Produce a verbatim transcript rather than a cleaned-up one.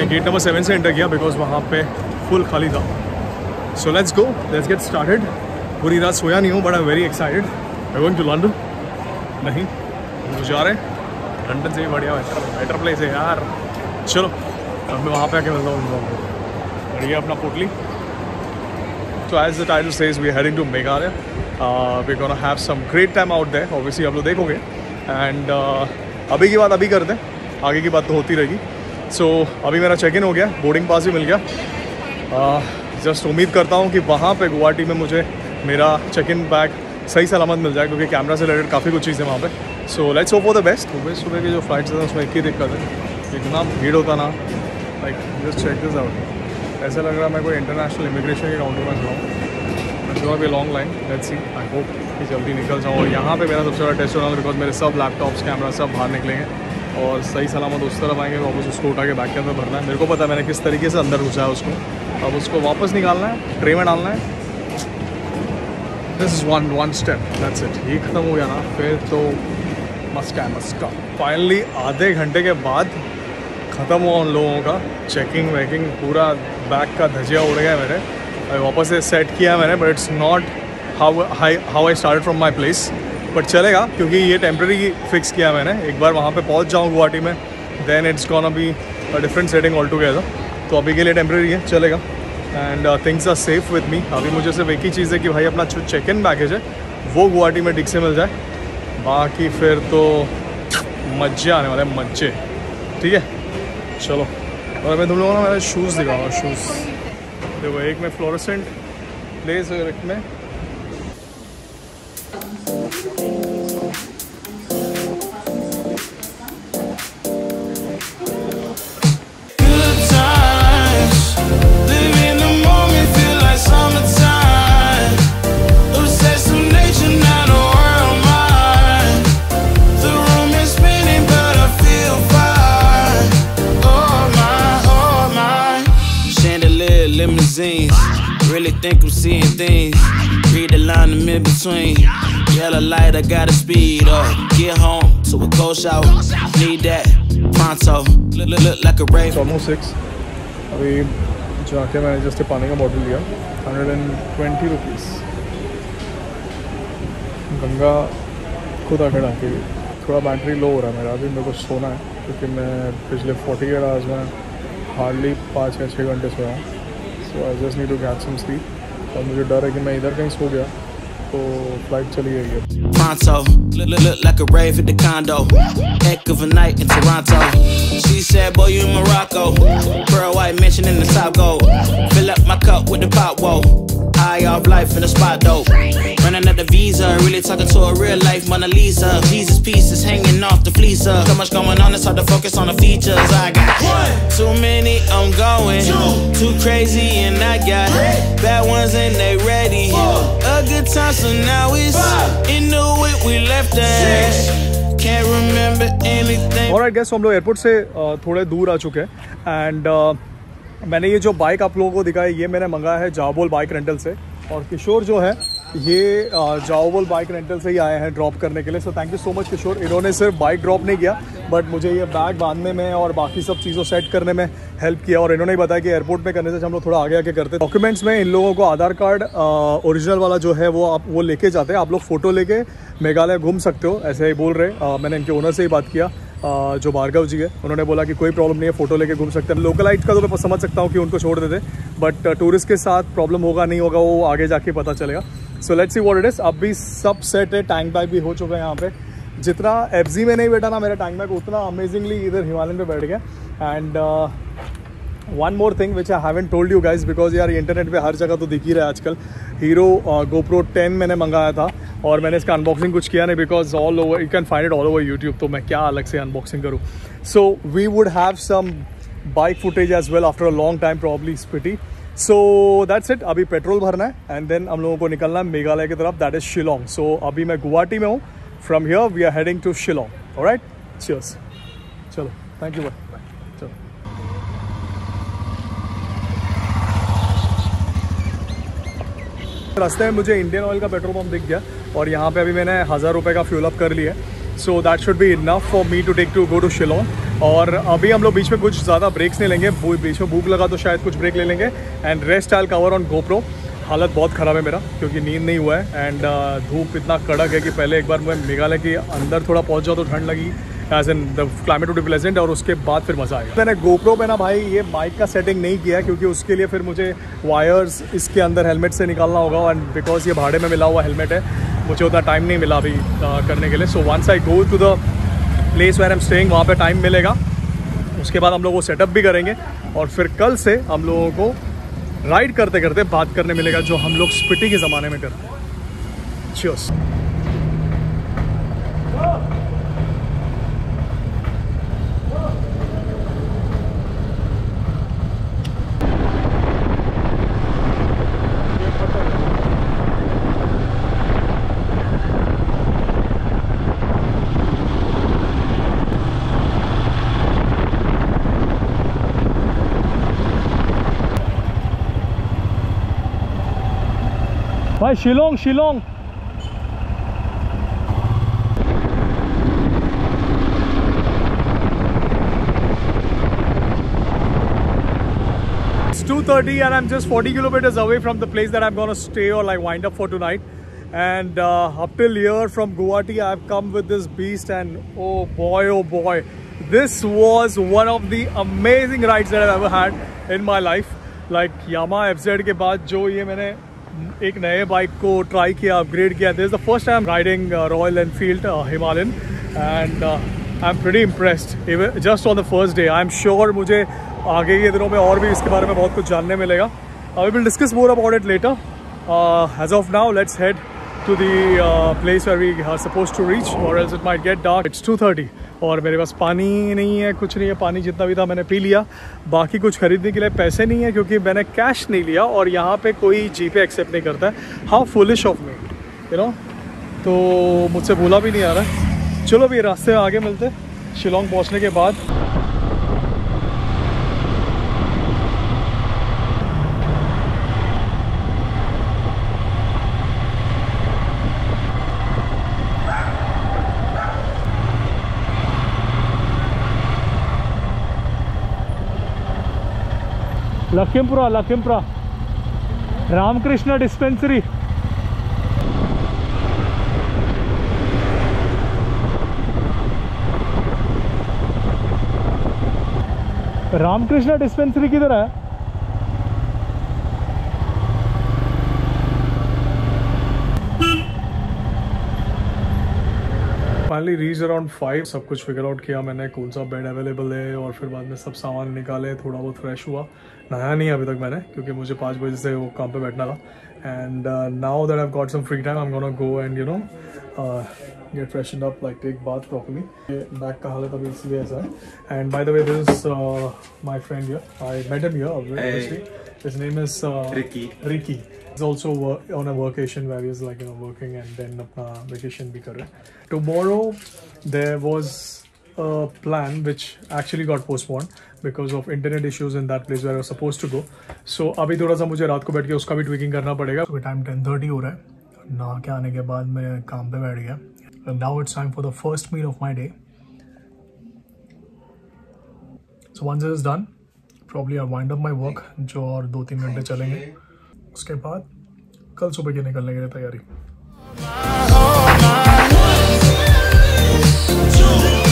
मैंने gate number seven से enter किया बिकॉज वहाँ पे फुल खाली था। So let's go, let's get started. पूरी रात सोया नहीं हूँ but I am very excited. I going to London. नहीं हम जा रहे हैं लंदन से ही बढ़िया बेटर प्लेस है यार। चलो अब मैं वहाँ पे आके मिलता हूँ। और ये अपना पोटली। So as the title says, we are heading to Meghalaya. Uh, we're gonna have some great time out there. Obviously आप लोग देखोगे। And uh, अभी की बात अभी करते हैं, आगे की बात तो होती रहेगी। So अभी मेरा चेक इन हो गया, बोर्डिंग पास भी मिल गया। जस्ट uh, उम्मीद करता हूँ कि वहाँ पे गुवाहाटी में मुझे मेरा चेक इन बैग सही सलामत मिल जाए, क्योंकि कैमरा से रिलेटेड काफ़ी कुछ चीज़ें वहाँ पे। So let's hope for the best. सुबह सुबह की जो फ्लाइट्स हैं उसमें एक ही दिक्कत है, इतना भीड़ होता ना। Like just check this out. ऐसा लग रहा है मैं कोई इंटरनेशनल इमिग्रेशन के काउंटर में खड़ा हूँ। भी long line, let's see. I hope कि जल्दी निकल जाऊँ। और यहाँ पे मेरा सबसे बड़ा टेस्ट होना है बिकॉज मेरे सब लैपटॉप्स कैमरा सब बाहर निकलेंगे और सही सलामत उस तरफ आएंगे। वापस उसको उठा के बैग के अंदर भरना है। मेरे को पता है मैंने किस तरीके से अंदर घुसा है उसको। अब उसको वापस निकालना है, ट्रे में डालना है। This is one one step, that's it. ये ख़त्म हो गया ना फिर तो मस्ट है मस्ट का। फाइनली आधे घंटे के बाद ख़त्म हुआ उन लोगों का चेकिंग वेकिंग। पूरा बैग का धजिया उड़ गया मेरे। वापस से सेट किया मैंने, but it's not how high how I start from my place. But चलेगा क्योंकि ये टेम्प्रेरी फिक्स किया मैंने। एक बार वहाँ पे पहुँच जाऊँ गुवाहाटी में, then it's gonna be a different setting all together. तो अभी के लिए टेम्प्रेरी है, चलेगा। And things are safe with me. अभी मुझे सिर्फ एक ही चीज़ है कि भाई अपना जो चेक इन बैगेज है वो गुवाहाटी में ठीक से मिल जाए। बाकी फिर तो मज़े आने वाले मज़े, ठीक है। चलो, और मैं तुम लोगों को मेरे शूज़ दिखाऊंगा। शूज़ देखो, एक में फ्लोरेसेंट लेस है, एक में really think I'm seeing things. Read the line in between. Yellow light, I gotta speed up. Get home to a cold shower. Need that pronto. Look, look, look like a rave. Almost six. अभी जाके मैंने just पानी का bottle लिया, hundred and twenty rupees. Ganga खुद आके डाके थोड़ा battery low हो रहा है मेरा। अभी मेरे को सोना है क्योंकि मैं पिछले फोर्टी एट आवर्स में हार्डली पाँच या छः घंटे सोया हूँ। So I just need to get some sleep. और मुझे डर है कि मैं इधर कहीं सो गया तो फ्लाइट चली गई है। Pronto, look, look, look like a rave at the condo. Heck of a night in Toronto. She said, boy, you in Morocco. Pearl white mention in the top gold. Fill up my cup with the pop, whoa. High off life in the spot, dope. Running out the visa, really talking to a real life Mona Lisa. Jesus pieces hanging off the fleecer. So much going on, it's hard to focus on the features. I got one, too many, I'm going. Two, too crazy, and I got three. Bad ones and they ready. Four, a good time, so now it's five. In the way we left at. Can't remember anything. Alright guys, हम लोग airport से थोड़े दूर आ चुके हैं। And मैंने ये जो बाइक आप लोगों को दिखाई, ये मैंने मंगाया है जाओबोल बाइक रेंटल से। और किशोर जो है ये जाओबोल बाइक रेंटल से ही आए हैं ड्रॉप करने के लिए। So thank you so much Kishore. इन्होंने सिर्फ बाइक ड्रॉप नहीं किया बट मुझे ये बैग बांधने में और बाकी सब चीज़ों सेट करने में हेल्प किया। और इन्होंने बताया कि एयरपोर्ट में करने से हम लोग थोड़ा आगे आगे करते हैं। डॉक्यूमेंट्स में इन लोगों को आधार कार्ड ओरिजिनल वाला जो है वो आप वो लेके जाते हैं। आप लोग फ़ोटो लेके मेघालय घूम सकते हो, ऐसे ही बोल रहे। आ, मैंने इनके ओनर से ही बात किया, आ, जो भार्गव जी है। उन्होंने बोला कि कोई प्रॉब्लम नहीं है, फ़ोटो लेके घूम सकते हैं। लोकलाइट का तो मैं समझ सकता हूँ कि उनको छोड़ देते, बट टूरिस्ट के साथ प्रॉब्लम होगा नहीं होगा वो आगे जाके पता चलेगा। So let's see what it is. अब भी सब सेट है, टैंक बैग भी हो चुका है यहाँ पे। जितना एफजी में नहीं बैठा ना मेरा टैंक बैग, उतना अमेजिंगली इधर हिमालयन पे बैठ गया। And one more thing which I haven't told you guys, because यार इंटरनेट पे हर जगह तो दिख ही रहा है आजकल। हीरो गोप्रो टेन मैंने मंगाया था और मैंने इसका अनबॉक्सिंग कुछ किया नहीं, because all over you can find it all over YouTube. तो मैं क्या अलग से अनबॉक्सिंग करूँ। So we would have some bike footage as well after a long time, probably Spiti. So that's it. अभी पेट्रोल भरना है एंड देन हम लोगों को निकलना है मेघालय की तरफ, दैट इज शिलोंग। सो अभी मैं गुवाहाटी में हूँ। From here we are heading to Shillong. Alright, cheers. चलो, थैंक यू, बाय। चलो, रास्ते में मुझे इंडियन ऑयल का पेट्रोल पंप दिख गया और यहाँ पे अभी मैंने हज़ार रुपये का फ्यूल अप कर लिया। So that should be enough for me to take to go to Shillong. और अभी हम लोग बीच में कुछ ज़्यादा ब्रेक्स नहीं लेंगे, बीच में भूख लगा तो शायद कुछ ब्रेक ले लेंगे। And rest I cover on GoPro. हालत बहुत ख़राब है मेरा क्योंकि नींद नहीं हुआ है एंड धूप इतना कड़क है कि पहले एक बार मैं मेघालय के अंदर थोड़ा पहुंच जाओ तो ठंड लगी, as in the climate would be pleasant, और उसके बाद फिर मज़ा आएगा। मैंने गोप्रो पे ना भाई ये माइक का सेटिंग नहीं किया क्योंकि उसके लिए फिर मुझे वायर्स इसके अंदर हेलमेट से निकालना होगा, एंड बिकॉज ये भाड़े में मिला हुआ हेलमेट है मुझे उतना टाइम नहीं मिला अभी करने के लिए। So once I go to the place where I am staying, वहाँ पे टाइम मिलेगा, उसके बाद हम लोग वो सेटअप भी करेंगे और फिर कल से हम लोगों को राइड करते करते बात करने मिलेगा जो हम लोग स्पीति के ज़माने में करते हैं। चियर्स। भाई Shillong Shillong It's two thirty and I'm just forty kilometers away from the place that I'm gonna stay or like wind up for tonight. And uh, up till here from Guwahati I've come with this beast, and oh boy oh boy, this was one of the amazing rides that I've ever had in my life. Like Yamaha F Z के बाद जो ये मैंने एक नए bike को try किया, upgrade किया, this is the first time riding Royal Enfield Himalayan, and I am pretty impressed just on the first day. I am sure मुझे आगे के दिनों में और भी इसके बारे में बहुत कुछ जानने मिलेगा। We will discuss more about it later. As of now let's head to the uh, place where we are supposed to reach, or else it might get dark. It's two thirty और मेरे पास पानी नहीं है, कुछ नहीं है, पानी जितना भी था मैंने पी लिया, बाकी कुछ खरीदने के लिए पैसे नहीं है क्योंकि मैंने कैश नहीं लिया और यहाँ पे कोई जी पे एक्सेप्ट नहीं करता है। How foolish of me, you know, तो मुझसे भूला भी नहीं आ रहा है। चलो अभी रास्ते में आगे मिलते शिलोंग पहुँचने के बाद। लखीमपुरा लखीमपुरा रामकृष्ण डिस्पेंसरी। रामकृष्ण डिस्पेंसरी किधर है? Finally reach around five. सब कुछ फिगर आउट किया मैंने, कौन सा बेड अवेलेबल है, और फिर बाद में सब सामान निकाले, थोड़ा बहुत फ्रेश हुआ। नहाया नहीं अभी तक मैंने क्योंकि मुझे पाँच बजे से वो काम पे बैठना था। And now that I have got some free time I am gonna go and you know get freshened up, like take bath properly. Back का हालत अभी इसलिए ऐसा है। And by the way this is my friend here, I met him here obviously. His name is uh, Ricky. Ricky. He's also work, on a vacation where he's like you know working and then अपना vacation भी कर रहे हैं. Tomorrow there was a plan which actually got postponed because of internet issues in that place where I was supposed to go. So अभी थोड़ा सा मुझे रात को बैठ के उसका भी tweaking करना पड़ेगा. So time ten thirty हो रहा है. नहा के आने के बाद मैं काम पे बैठ गया. And now it's time for the first meal of my day. So once this is done, probably I'll wind up my work जो और दो तीन घंटे चलेंगे। उसके बाद कल सुबह के निकलने के लिए तैयारी।